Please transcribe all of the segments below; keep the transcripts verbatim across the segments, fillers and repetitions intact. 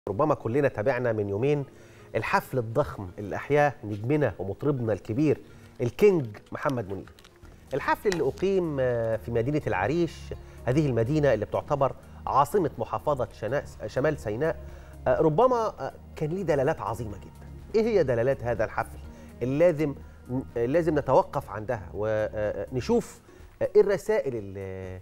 ربما كلنا تابعنا من يومين الحفل الضخم اللي أحياه نجمنا ومطربنا الكبير الكينج محمد منير. الحفل اللي أقيم في مدينة العريش، هذه المدينة اللي بتعتبر عاصمة محافظة شمال سيناء، ربما كان ليه دلالات عظيمة جدا. إيه هي دلالات هذا الحفل اللي لازم لازم نتوقف عندها ونشوف إيه الرسائل اللي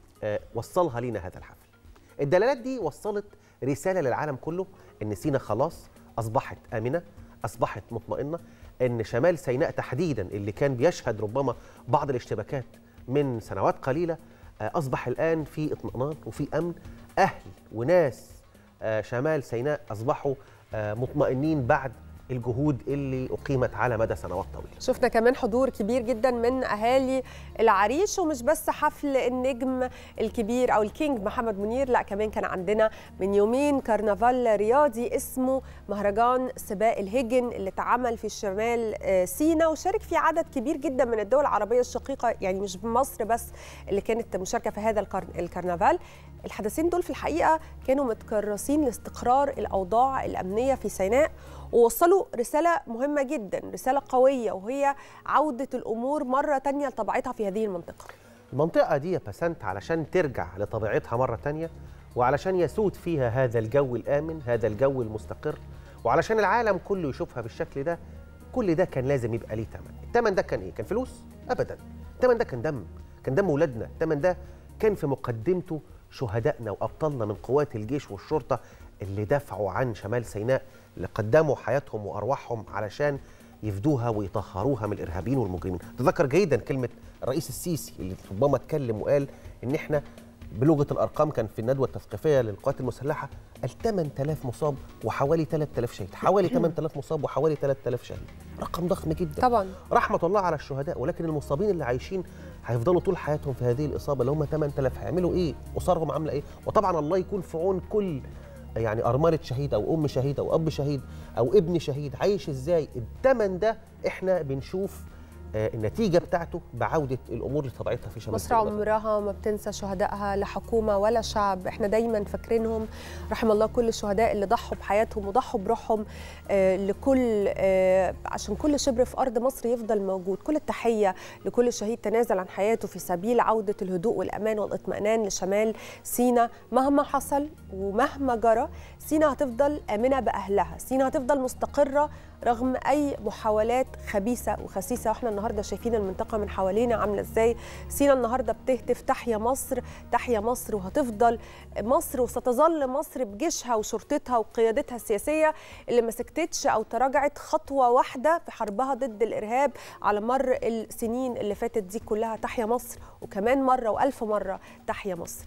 وصلها لنا هذا الحفل؟ الدلالات دي وصلت رسالة للعالم كله إن سيناء خلاص أصبحت آمنة، أصبحت مطمئنة، إن شمال سيناء تحديدا اللي كان بيشهد ربما بعض الاشتباكات من سنوات قليلة أصبح الآن في اطمئنان وفي أمن. أهل وناس شمال سيناء أصبحوا مطمئنين بعد الجهود اللي أقيمت على مدى سنوات طويلة. شفنا كمان حضور كبير جدا من أهالي العريش، ومش بس حفل النجم الكبير أو الكينج محمد منير، لا كمان كان عندنا من يومين كرنفال رياضي اسمه مهرجان سباق الهجن اللي اتعمل في شمال سيناء، وشارك فيه عدد كبير جدا من الدول العربية الشقيقة، يعني مش مصر بس اللي كانت مشاركة في هذا الكرنفال. الحدثين دول في الحقيقة كانوا متكرسين لاستقرار الأوضاع الأمنية في سيناء، ووصلوا رسالة مهمة جدا، رسالة قوية، وهي عودة الأمور مرة تانية لطبيعتها في هذه المنطقة. المنطقة دي يا بسنت علشان ترجع لطبيعتها مرة تانية، وعلشان يسود فيها هذا الجو الآمن، هذا الجو المستقر، وعلشان العالم كله يشوفها بالشكل ده، كل ده كان لازم يبقى ليه ثمن. الثمن ده كان إيه؟ كان فلوس؟ أبدا. الثمن ده كان دم، كان دم ولادنا. الثمن ده كان في مقدمته شهدائنا وأبطالنا من قوات الجيش والشرطة اللي دافعوا عن شمال سيناء، اللي قدموا حياتهم وأرواحهم علشان يفدوها ويطهروها من الإرهابيين والمجرمين. تذكر جيدا كلمة الرئيس السيسي اللي ربما اتكلم وقال إن إحنا بلغة الأرقام، كان في الندوة التثقيفية للقوات المسلحة، قال ثمانية آلاف مصاب وحوالي ثلاثة آلاف شهيد، حوالي ثمانية آلاف مصاب وحوالي ثلاثة آلاف شهيد، رقم ضخم جدا طبعا. رحمة الله على الشهداء، ولكن المصابين اللي عايشين هيفضلوا طول حياتهم في هذه الإصابة اللي هم ثمانية آلاف، هيعملوا إيه؟ أسرهم عاملة إيه؟ وطبعا الله يكون في عون كل يعني أرملة شهيد أو أم شهيد أو أب شهيد أو ابن شهيد عايش إزاي. الثمن ده إحنا بنشوف آه النتيجة بتاعته بعودة الأمور لطبيعتها في شمال مصر. عمرها ما بتنسى شهدائها، لا حكومة ولا شعب، احنا دايما فاكرينهم. رحم الله كل الشهداء اللي ضحوا بحياتهم وضحوا بروحهم آه لكل آه عشان كل شبر في أرض مصر يفضل موجود. كل التحية لكل شهيد تنازل عن حياته في سبيل عودة الهدوء والأمان والاطمئنان لشمال سيناء. مهما حصل ومهما جرى، سيناء هتفضل آمنة بأهلها، سيناء هتفضل مستقرة رغم أي محاولات خبيثة وخسيسة. واحنا النهارده شايفين المنطقة من حوالينا عاملة ازاي. سيناء النهارده بتهتف تحيا مصر، تحيا مصر، وهتفضل مصر وستظل مصر بجيشها وشرطتها وقيادتها السياسية اللي ما سكتتش أو تراجعت خطوة واحدة في حربها ضد الإرهاب على مر السنين اللي فاتت دي كلها. تحيا مصر، وكمان مرة وألف مرة تحيا مصر.